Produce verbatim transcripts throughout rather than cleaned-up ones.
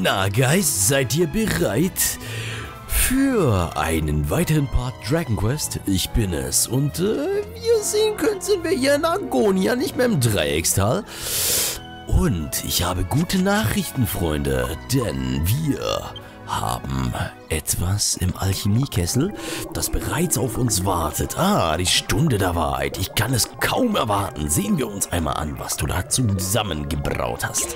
Na, Guys, seid ihr bereit für einen weiteren Part Dragon Quest? Ich bin es. Und äh, wie ihr sehen könnt, sind wir hier in Argonia, nicht mehr im Dreieckstal. Und ich habe gute Nachrichten, Freunde, denn wir haben etwas im Alchemiekessel, das bereits auf uns wartet. Ah, die Stunde der Wahrheit. Ich kann es kaum erwarten. Sehen wir uns einmal an, was du da zusammengebraut hast.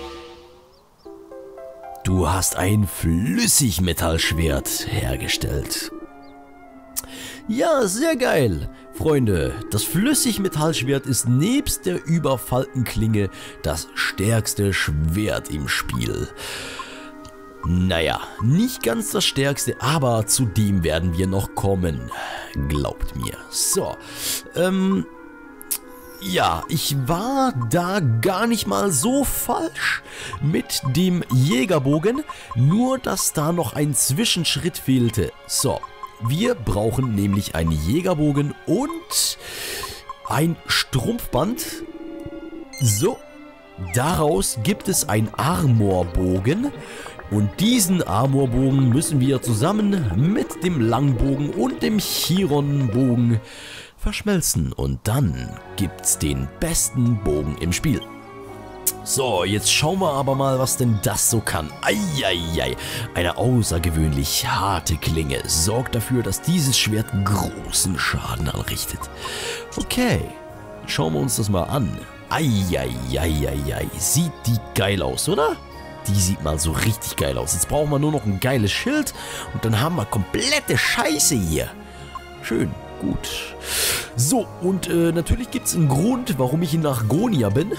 Du hast ein Flüssigmetallschwert hergestellt. Ja, sehr geil. Freunde, das Flüssigmetallschwert ist nebst der Überfaltenklinge das stärkste Schwert im Spiel. Naja, nicht ganz das stärkste, aber zu dem werden wir noch kommen. Glaubt mir. So, ähm... ja, ich war da gar nicht mal so falsch mit dem Jägerbogen, nur dass da noch ein Zwischenschritt fehlte. So, wir brauchen nämlich einen Jägerbogen und ein Strumpfband. So, daraus gibt es einen Armorbogen. Und diesen Armorbogen müssen wir zusammen mit dem Langbogen und dem Chironbogen verschmelzen. Und dann gibt's den besten Bogen im Spiel. So, jetzt schauen wir aber mal, was denn das so kann. Eieiei, eine außergewöhnlich harte Klinge sorgt dafür, dass dieses Schwert großen Schaden anrichtet. Okay, schauen wir uns das mal an. Eieieiei, sieht die geil aus, oder? Die sieht mal so richtig geil aus. Jetzt brauchen wir nur noch ein geiles Schild und dann haben wir komplette Scheiße hier. Schön, gut. So, und äh, natürlich gibt es einen Grund, warum ich in Argonia bin.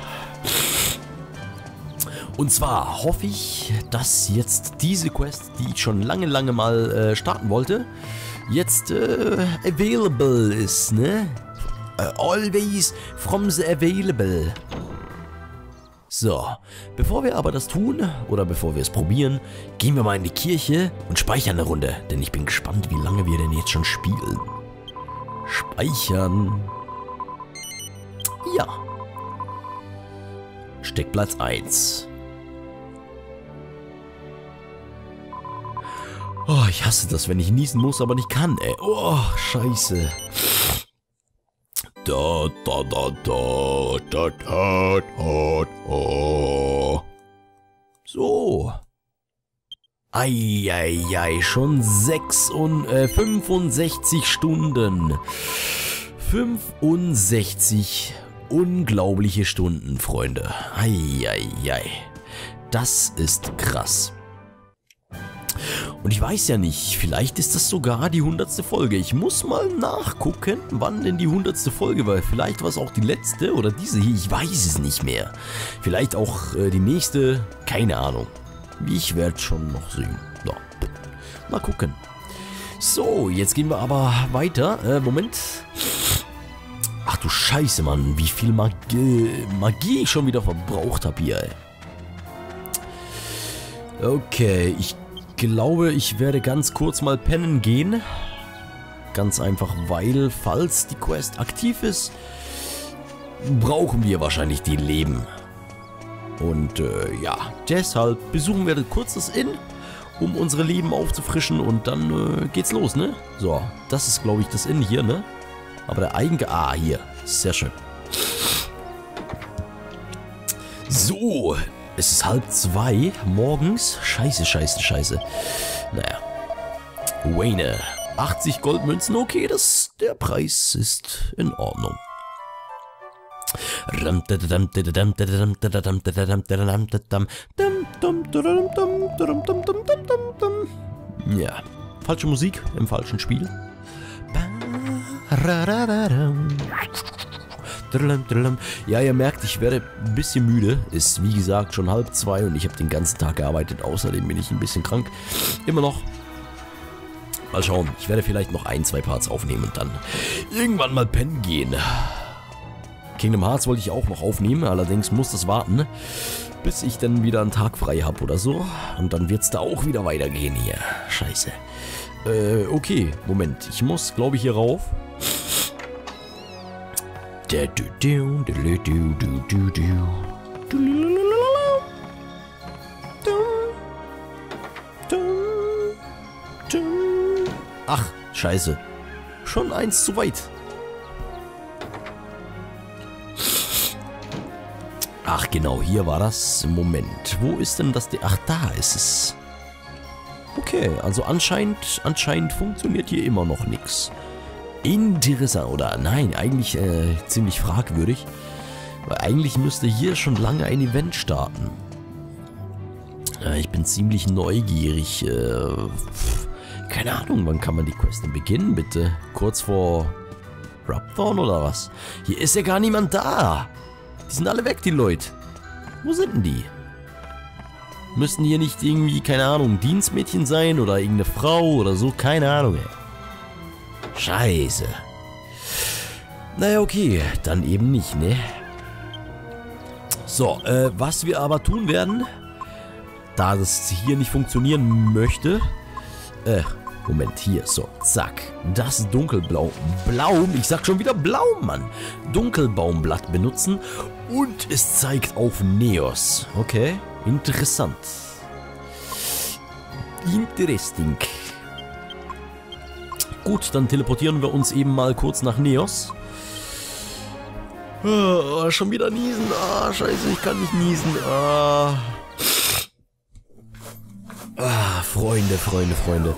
Und zwar hoffe ich, dass jetzt diese Quest, die ich schon lange, lange mal äh, starten wollte, jetzt äh, available ist, ne? Uh, always from the available. So, bevor wir aber das tun, oder bevor wir es probieren, gehen wir mal in die Kirche und speichern eine Runde. Denn ich bin gespannt, wie lange wir denn jetzt schon spielen. Speichern. Ja. Steckplatz eins. Oh, ich hasse das, wenn ich niesen muss, aber nicht kann, ey. Oh, scheiße. Da, da, da, da, da, da, da, da. So. Eieiei, schon sechs und, äh, fünfundsechzig Stunden. fünfundsechzig unglaubliche Stunden, Freunde. Eieiei. Das ist krass. Und ich weiß ja nicht, vielleicht ist das sogar die hundertste Folge. Ich muss mal nachgucken, wann denn die hundertste Folge war. Vielleicht war es auch die letzte oder diese hier, ich weiß es nicht mehr. Vielleicht auch äh, die nächste, keine Ahnung. Ich werde schon noch sehen. So. Mal gucken. So, jetzt gehen wir aber weiter. Äh, Moment. Ach du Scheiße, Mann, wie viel Magie, Magie ich schon wieder verbraucht habe hier, ey. Okay, ich Ich glaube, ich werde ganz kurz mal pennen gehen. Ganz einfach, weil, falls die Quest aktiv ist, brauchen wir wahrscheinlich die Leben. Und äh, ja, deshalb besuchen wir kurz das Inn, um unsere Leben aufzufrischen und dann äh, geht's los, ne? So, das ist, glaube ich, das Inn hier, ne? Aber der eigene... Ah, hier. Sehr schön. So... Es ist halb zwei morgens. Scheiße, scheiße, scheiße. Naja. Wayne. achtzig Goldmünzen. Okay, das, der Preis ist in Ordnung. Ja. Falsche Musik im falschen Spiel. Ja, ihr merkt, ich werde ein bisschen müde. Ist wie gesagt schon halb zwei und ich habe den ganzen Tag gearbeitet. Außerdem bin ich ein bisschen krank. Immer noch. Mal schauen. Ich werde vielleicht noch ein, zwei Parts aufnehmen und dann irgendwann mal pennen gehen. Kingdom Hearts wollte ich auch noch aufnehmen. Allerdings muss das warten, bis ich dann wieder einen Tag frei habe oder so. Und dann wird es da auch wieder weitergehen hier. Scheiße. Äh, okay. Moment. Ich muss, glaube ich, hier rauf. Ach, scheiße. Schon eins zu weit. Ach genau, hier war das. Moment, wo ist denn das? Ach, da ist es. Okay, also anscheinend, anscheinend funktioniert hier immer noch nichts. Interessant, oder nein, eigentlich äh, ziemlich fragwürdig. Weil eigentlich müsste hier schon lange ein Event starten. Äh, ich bin ziemlich neugierig. Äh, pf, keine Ahnung, wann kann man die Quest denn beginnen, bitte? Kurz vor Rapthorn oder was? Hier ist ja gar niemand da. Die sind alle weg, die Leute. Wo sind denn die? Müssten hier nicht irgendwie, keine Ahnung, Dienstmädchen sein oder irgendeine Frau oder so? Keine Ahnung, ey. Scheiße. Naja, okay, dann eben nicht, ne? So, äh, was wir aber tun werden, da das hier nicht funktionieren möchte, äh, Moment, hier, so, zack, das Dunkelblau, Blaum, ich sag schon wieder Blaum, Mann, Dunkelbaumblatt benutzen und es zeigt auf Neos, okay, interessant, interesting. Gut, dann teleportieren wir uns eben mal kurz nach Neos. Oh, schon wieder niesen. Ah, scheiße, ich kann nicht niesen. Ah. Ah, Freunde, Freunde, Freunde.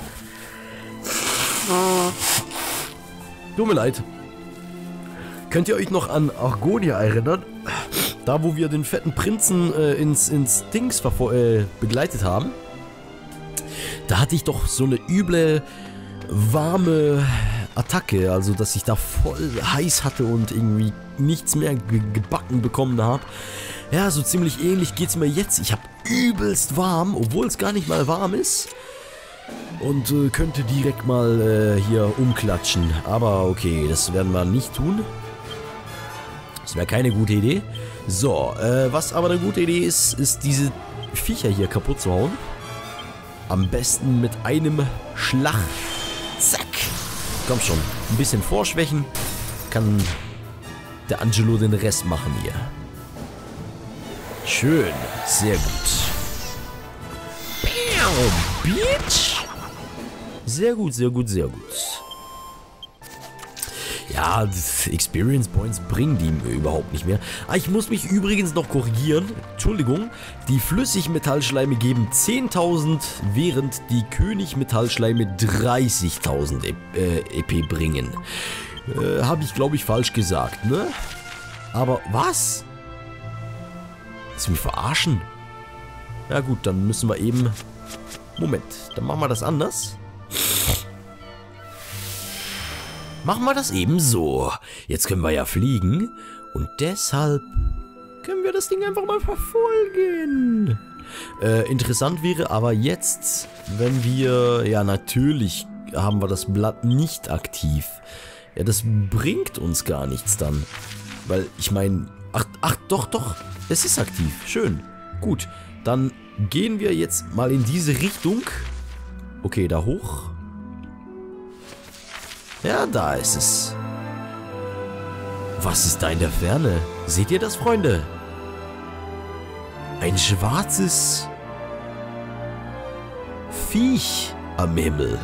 Ah. Tut mir leid. Könnt ihr euch noch an Argonia erinnern? Da, wo wir den fetten Prinzen äh, ins, ins Dings äh, begleitet haben. Da hatte ich doch so eine üble, warme Attacke, also dass ich da voll heiß hatte und irgendwie nichts mehr ge gebacken bekommen habe. Ja, so ziemlich ähnlich geht es mir jetzt. Ich habe übelst warm, obwohl es gar nicht mal warm ist. Und äh, könnte direkt mal äh, hier umklatschen. Aber okay, das werden wir nicht tun. Das wäre keine gute Idee. So, äh, was aber eine gute Idee ist, ist diese Viecher hier kaputt zu hauen. Am besten mit einem Schlag. Zack. Komm schon, ein bisschen vorschwächen. Kann der Angelo den Rest machen hier. Schön, sehr gut. Bitch. Sehr gut, sehr gut, sehr gut. Ja, Experience Points bringen die überhaupt nicht mehr. Ah, ich muss mich übrigens noch korrigieren. Entschuldigung. Die Flüssigmetallschleime geben zehntausend, während die Königmetallschleime dreißigtausend E P bringen. Äh, habe ich, glaube ich, falsch gesagt, ne? Aber was? Willst du mich verarschen? Ja gut, dann müssen wir eben... Moment, dann machen wir das anders. Machen wir das eben so. Jetzt können wir ja fliegen. Und deshalb können wir das Ding einfach mal verfolgen. Äh, interessant wäre aber jetzt, wenn wir... Ja, natürlich haben wir das Blatt nicht aktiv. Ja, das bringt uns gar nichts dann. Weil, ich meine... Ach, ach, doch, doch. Es ist aktiv. Schön. Gut. Dann gehen wir jetzt mal in diese Richtung. Okay, da hoch. Ja, da ist es. Was ist da in der Ferne? Seht ihr das, Freunde? Ein schwarzes Viech am Himmel.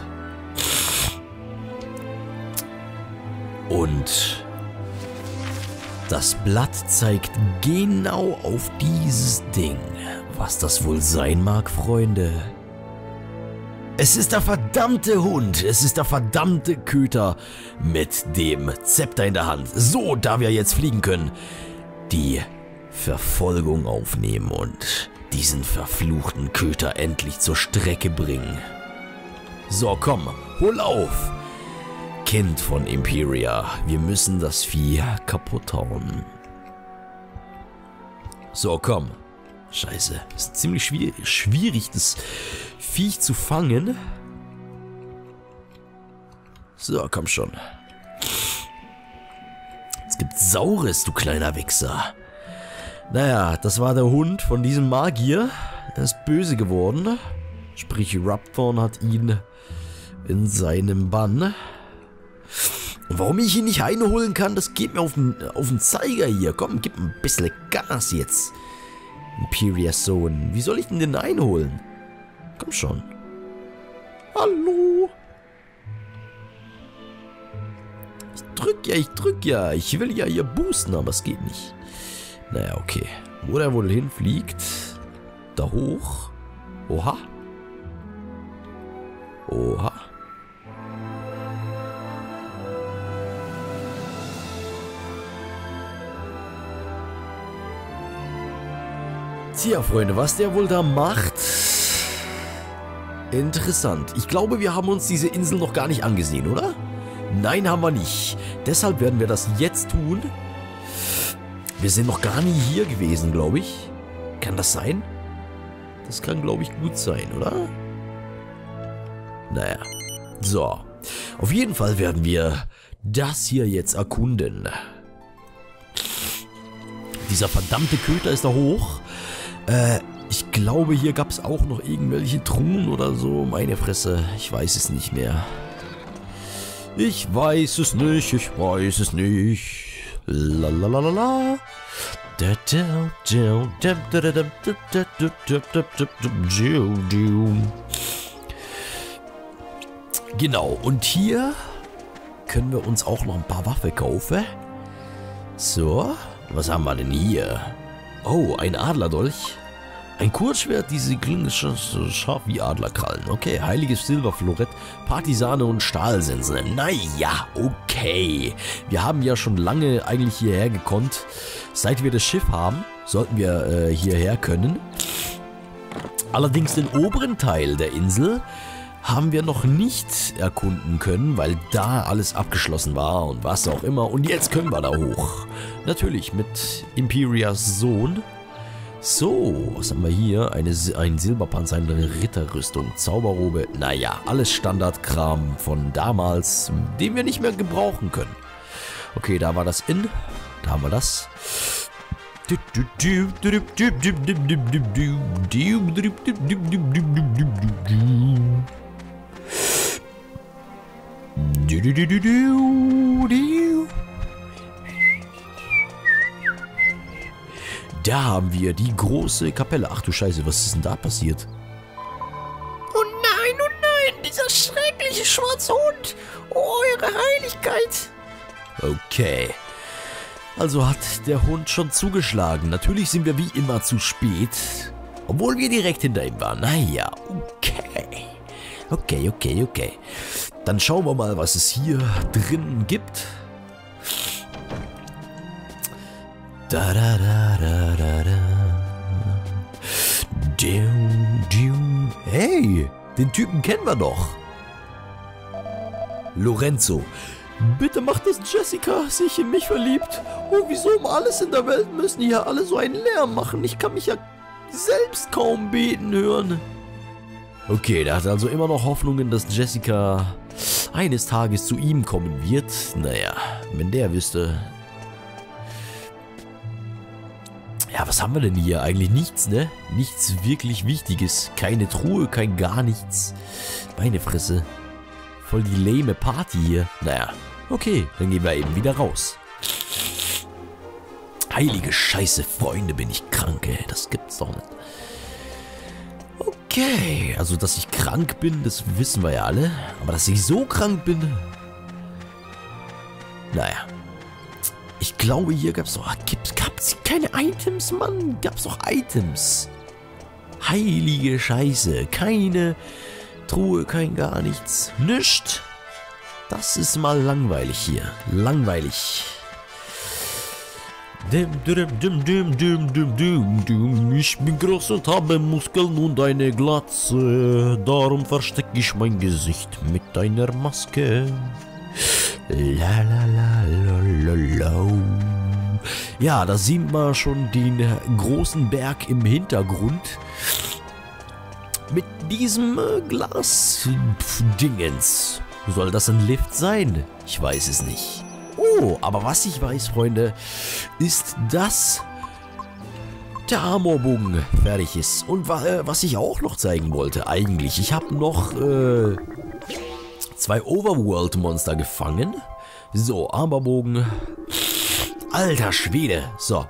Und das Blatt zeigt genau auf dieses Ding. Was das wohl sein mag, Freunde? Es ist der verdammte Hund, es ist der verdammte Köter mit dem Zepter in der Hand. So, da wir jetzt fliegen können, die Verfolgung aufnehmen und diesen verfluchten Köter endlich zur Strecke bringen. So, komm, hol auf! Kind von Imperia, wir müssen das Vieh kaputt hauen. So, komm. Scheiße, ist ziemlich schwierig, schwierig, das Viech zu fangen. So, komm schon. Es gibt Saures, du kleiner Wichser. Naja, das war der Hund von diesem Magier. Er ist böse geworden. Sprich, Rapthorn hat ihn in seinem Bann. Und warum ich ihn nicht einholen kann, das geht mir auf den, auf den Zeiger hier. Komm, gib ein bisschen Gas jetzt. Imperia Sohn. Wie soll ich denn den einholen? Komm schon. Hallo. drück ja, ich drück ja. Ich will ja hier boosten, aber es geht nicht. Naja, okay. Wo der wohl hinfliegt? Da hoch. Oha. Oha. Tja, Freunde, was der wohl da macht? Interessant. Ich glaube, wir haben uns diese Insel noch gar nicht angesehen, oder? Nein, haben wir nicht. Deshalb werden wir das jetzt tun. Wir sind noch gar nie hier gewesen, glaube ich. Kann das sein? Das kann, glaube ich, gut sein, oder? Naja. So. Auf jeden Fall werden wir das hier jetzt erkunden. Dieser verdammte Köter ist da hoch. Äh, ich glaube, hier gab es auch noch irgendwelche Truhen oder so. Meine Fresse, ich weiß es nicht mehr. Ich weiß es nicht, ich weiß es nicht. Lalalala. Genau, und hier können wir uns auch noch ein paar Waffen kaufen. So, was haben wir denn hier? Oh, ein Adlerdolch. Ein Kurzschwert, diese Klinge ist so scharf wie Adlerkrallen. Okay, heiliges Silberflorett, Partisane und Stahlsensen. Naja, okay. Wir haben ja schon lange eigentlich hierher gekonnt. Seit wir das Schiff haben, sollten wir äh, hierher können. Allerdings den oberen Teil der Insel haben wir noch nicht erkunden können, weil da alles abgeschlossen war und was auch immer. Und jetzt können wir da hoch. Natürlich mit Imperias Sohn. So, was haben wir hier? Eine, ein Silberpanzer, eine Ritterrüstung, Zauberrobe. Naja, alles Standardkram von damals, den wir nicht mehr gebrauchen können. Okay, da war das in. Da haben wir das. Da haben wir die große Kapelle. Ach du Scheiße, was ist denn da passiert? Oh nein, oh nein, dieser schreckliche schwarze Hund. Oh, eure Heiligkeit. Okay. Also hat der Hund schon zugeschlagen. Natürlich sind wir wie immer zu spät. Obwohl wir direkt hinter ihm waren. Naja, okay. Okay, okay, okay. Dann schauen wir mal, was es hier drin gibt. Da da da da da da. Hey, den Typen kennen wir doch. Lorenzo. Bitte macht, dass Jessica sich in mich verliebt. Oh, wieso um alles in der Welt müssen hier alle so einen Lärm machen? Ich kann mich ja selbst kaum beten hören. Okay, der hat also immer noch Hoffnungen, dass Jessica eines Tages zu ihm kommen wird. Naja, wenn der wüsste. Ja, was haben wir denn hier? Eigentlich nichts, ne? Nichts wirklich Wichtiges. Keine Truhe, kein gar nichts. Meine Fresse. Voll die lame Party hier. Naja, okay, dann gehen wir eben wieder raus. Heilige Scheiße, Freunde, bin ich krank, ey. Das gibt's doch nicht. Okay, also dass ich krank bin, das wissen wir ja alle. Aber dass ich so krank bin... Naja. Ich glaube, hier gab's doch... Gibt's, gab's keine Items, Mann? Gab's doch Items. Heilige Scheiße. Keine Truhe, kein gar nichts. Nischt. Das ist mal langweilig hier. Langweilig. Ich bin groß und habe Muskeln und eine Glatze. Darum verstecke ich mein Gesicht mit einer Maske. La la la la la la. Ja, da sieht man schon den großen Berg im Hintergrund. Mit diesem äh, Glas-Dingens. Soll das ein Lift sein? Ich weiß es nicht. Oh, aber was ich weiß, Freunde, ist, dass der Armorbogen fertig ist. Und äh, was ich auch noch zeigen wollte, eigentlich. Ich habe noch äh, zwei Overworld-Monster gefangen. So, Armorbogen. Alter Schwede. So.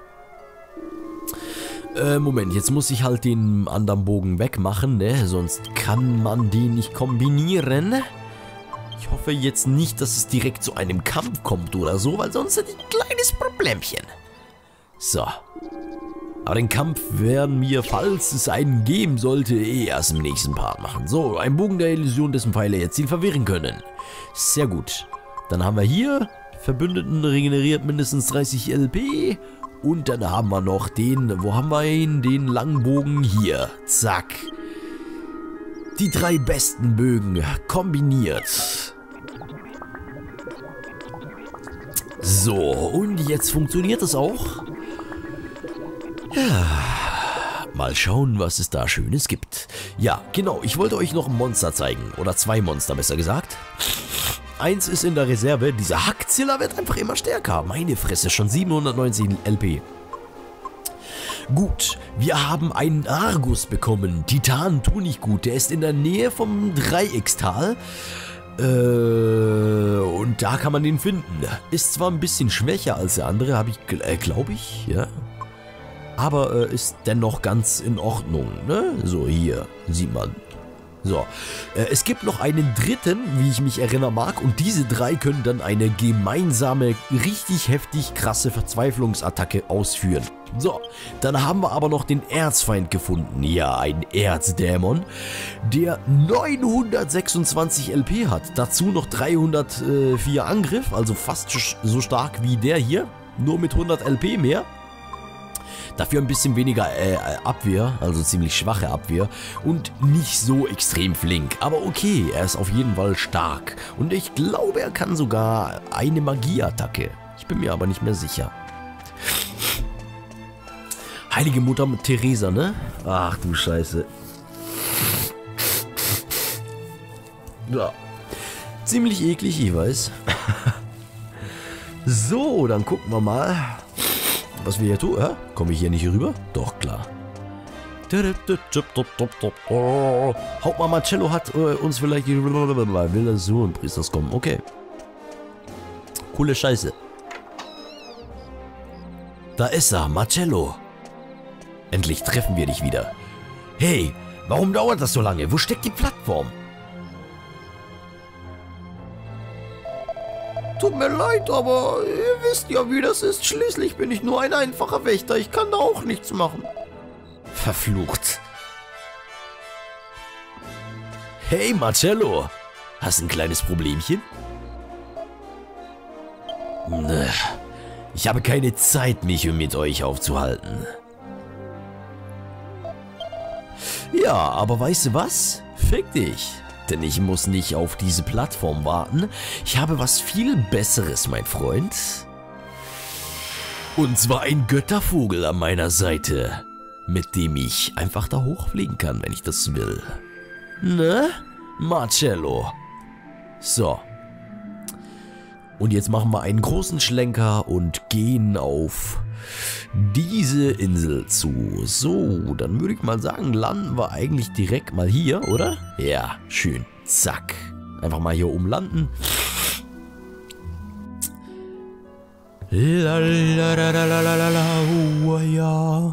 Äh, Moment, jetzt muss ich halt den anderen Bogen wegmachen, ne? Sonst kann man den nicht kombinieren. Ich hoffe jetzt nicht, dass es direkt zu einem Kampf kommt oder so, weil sonst hätte ich ein kleines Problemchen. So. Aber den Kampf werden wir, falls es einen geben sollte, eh erst im nächsten Part machen. So, ein Bogen der Illusion, dessen Pfeile ihr Ziel verwirren können. Sehr gut. Dann haben wir hier, Verbündeten regeneriert mindestens dreißig L P. Und dann haben wir noch den, wo haben wir ihn? Den langen Bogen hier. Zack. Die drei besten Bögen kombiniert. So, und jetzt funktioniert es auch. Ja, mal schauen, was es da Schönes gibt. Ja, genau, ich wollte euch noch ein Monster zeigen. Oder zwei Monster, besser gesagt. Eins ist in der Reserve. Dieser Hackzilla wird einfach immer stärker. Meine Fresse, schon siebenhundertneunzig L P. Gut, wir haben einen Argus bekommen. Titan tut nicht gut. Der ist in der Nähe vom Dreieckstal. Äh, und da kann man den finden. Ist zwar ein bisschen schwächer als der andere, habe ich, äh, glaube ich, ja. Aber äh, ist dennoch ganz in Ordnung, ne? So, hier, sieht man. So, äh, es gibt noch einen dritten, wie ich mich erinnern mag, und diese drei können dann eine gemeinsame, richtig heftig krasse Verzweiflungsattacke ausführen. So, dann haben wir aber noch den Erzfeind gefunden. Ja, ein Erzdämon, der neunhundertsechsundzwanzig L P hat. Dazu noch dreihundertvier Angriff, also fast so stark wie der hier, nur mit hundert L P mehr. Dafür ein bisschen weniger äh, Abwehr, also ziemlich schwache Abwehr und nicht so extrem flink. Aber okay, er ist auf jeden Fall stark. Und ich glaube, er kann sogar eine Magieattacke. Ich bin mir aber nicht mehr sicher. Heilige Mutter Teresa, ne? Ach du Scheiße. Ja. Ziemlich eklig, ich weiß. So, dann gucken wir mal, was wir hier tun. Hä? Komme ich hier nicht rüber? Doch, klar. Hauptmann Marcello hat äh, uns vielleicht die will das so ein Priesters kommen. Okay. Coole Scheiße. Da ist er, Marcello. Endlich treffen wir dich wieder. Hey, warum dauert das so lange? Wo steckt die Plattform? Tut mir leid, aber ihr wisst ja, wie das ist. Schließlich bin ich nur ein einfacher Wächter. Ich kann da auch nichts machen. Verflucht. Hey, Marcello. Hast ein kleines Problemchen? Ich habe keine Zeit, mich mit euch aufzuhalten. Ja, aber weißt du was? Fick dich. Denn ich muss nicht auf diese Plattform warten. Ich habe was viel Besseres, mein Freund. Und zwar ein Göttervogel an meiner Seite, mit dem ich einfach da hochfliegen kann, wenn ich das will. Ne? Marcello. So. Und jetzt machen wir einen großen Schlenker und gehen auf diese Insel zu. So, dann würde ich mal sagen, landen wir eigentlich direkt mal hier, oder? Ja, schön. Zack. Einfach mal hier oben landen. Lalalala, oh, ja.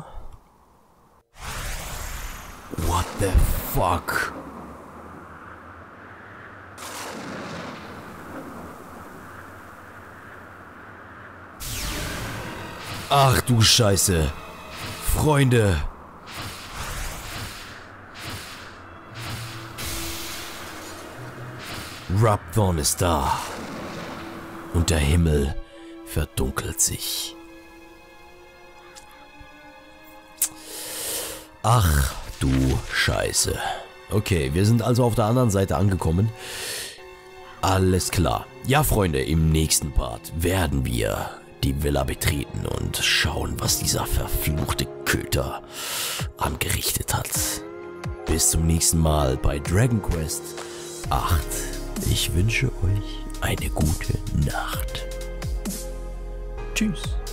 What the fuck? Ach du Scheiße. Freunde. Rapthorn ist da. Und der Himmel verdunkelt sich. Ach du Scheiße. Okay, wir sind also auf der anderen Seite angekommen. Alles klar. Ja, Freunde, im nächsten Part werden wir die Villa betreten und schauen, was dieser verfluchte Köter angerichtet hat. Bis zum nächsten Mal bei Dragon Quest acht. Ich wünsche euch eine gute Nacht. Tschüss.